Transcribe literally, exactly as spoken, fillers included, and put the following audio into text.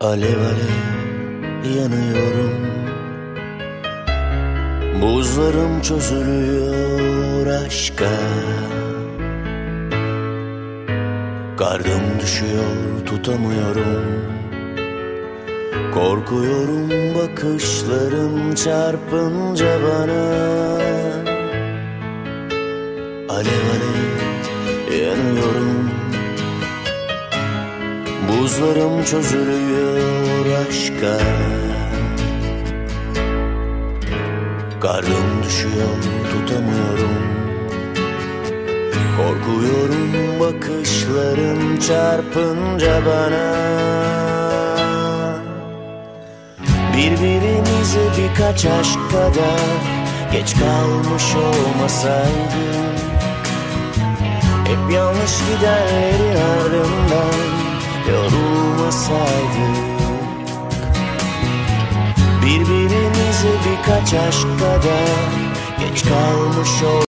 Alev alev yanıyorum, buzlarım çözülüyor aşka. Kardım düşüyor, tutamıyorum, korkuyorum bakışların çarpınca bana. Alev alev yanıyorum, buzlarım çözülüyor aşka. Kardım düşüyor, tutamıyorum, korkuyorum bakışların çarpınca bana. Birbirimize birkaç aşk kadar geç kalmış olmasaydık, hep yanlış gidenlerin ardından yorulmasaydık. Birbirimize birkaç aşk kadar geç kalmış ol